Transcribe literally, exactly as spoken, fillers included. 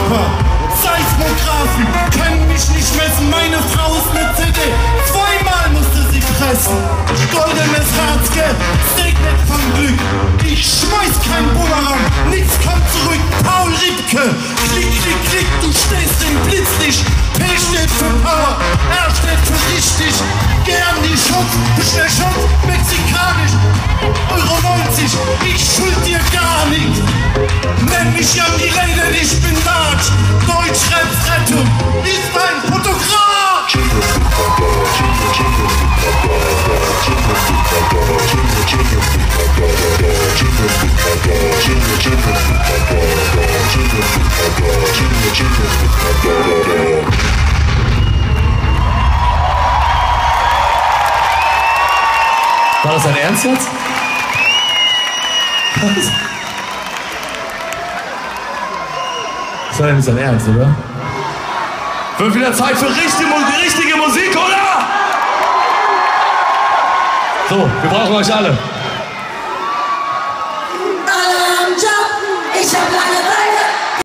Körper. Seismographen können mich nicht messen, meine Frau ist ne C D. Zweimal musste sie pressen. Goldenes Herz gesegnet vom Glück. Ich schmeiß kein Bumerang, nichts kommt zurück. Paul Ripke, klick, klick, klick, du stehst im Blitzlicht. P steht für Power, R steht für richtig. Gern die Schutz, schnell Schutz, mexikanisch. Euro neunzig, ich schuld dir gar nichts. Nenn mich Jan die Lady, ich bin March. Deutschraps Rettung ist ein Fotograf. War das dein Ernst jetzt? Was? Das war ja nicht dein Ernst, oder? Wird wieder Zeit für richtige, richtige Musik, oder? So, wir brauchen euch alle.